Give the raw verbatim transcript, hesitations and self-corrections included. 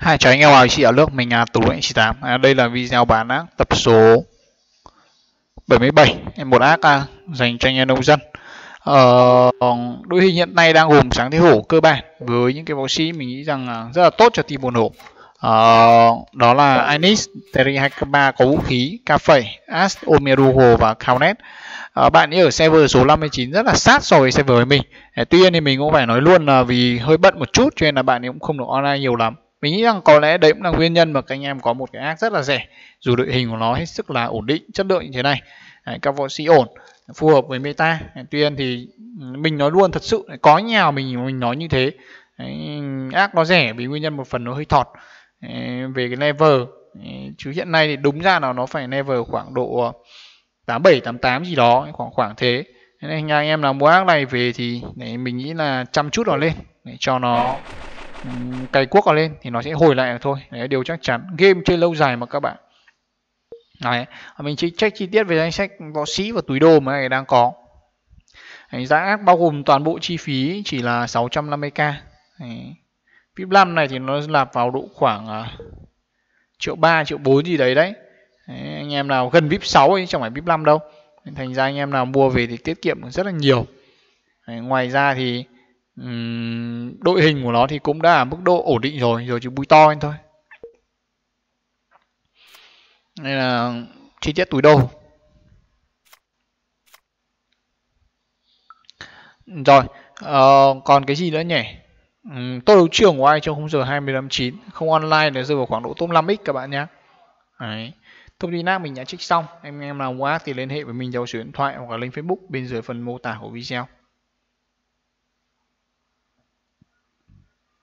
Hai chào anh em vào chị ở nước mình là Tú anh chín tám. À, đây là video bán ác tập số bảy mươi bảy, một ác à, dành cho anh em nông dân. Ờ, đội hình hiện nay đang gồm sáng thế hổ cơ bản với những cái võ sĩ mình nghĩ rằng là rất là tốt cho team buồn hổ. Ờ, đó là Inis, Terry hai ba có vũ khí, Ca Phẩy, As, Omeruho và Kaunet. À, bạn ấy ở server số năm mươi chín rất là sát so với server với mình. À, tuy nhiên thì mình cũng phải nói luôn là vì hơi bận một chút cho nên là bạn ấy cũng không được online nhiều lắm. Mình nghĩ rằng có lẽ đấy cũng là nguyên nhân mà các anh em có một cái ác rất là rẻ, dù đội hình của nó hết sức là ổn định, chất lượng như thế này. Đấy, các võ sĩ ổn, phù hợp với meta. Đấy, tuy nhiên thì mình nói luôn thật sự có nhà mình mình nói như thế. Đấy, ác nó rẻ vì nguyên nhân một phần nó hơi thọt. Đấy, về cái level. Đấy, chứ hiện nay thì đúng ra là nó phải level khoảng độ tám bảy tám tám gì đó, khoảng khoảng thế. Nên anh em nào mua ác này về thì để mình nghĩ là chăm chút nó lên để cho nó um, cày cuốc nó lên thì nó sẽ hồi lại thôi. Đấy, điều chắc chắn. Game chơi lâu dài mà các bạn. Đấy, mình chỉ check chi tiết về danh sách võ sĩ và túi đồ mà này đang có. Đấy, giá ác bao gồm toàn bộ chi phí chỉ là sáu trăm năm mươi k. Đấy. vê i pê năm này thì nó lạp vào độ khoảng uh, triệu ba, triệu bốn gì đấy đấy. Đấy, anh em nào gần vê i pê sáu ấy, chẳng phải vê i pê năm đâu. Thành ra anh em nào mua về thì tiết kiệm rất là nhiều. Đấy, ngoài ra thì um, đội hình của nó thì cũng đã ở mức độ ổn định rồi, rồi chỉ bùi to lên thôi. Đây là chi tiết túi đồ. Rồi, uh, còn cái gì nữa nhỉ? Um, tôi đấu trường của ai trong khung giờ hai mươi lăm chín, không online để rơi vào khoảng độ top năm x các bạn nhé. Đấy. Thông tin ác mình đã trích xong. Em em nào mua ác thì liên hệ với mình theo số điện thoại hoặc là link Facebook bên dưới phần mô tả của video.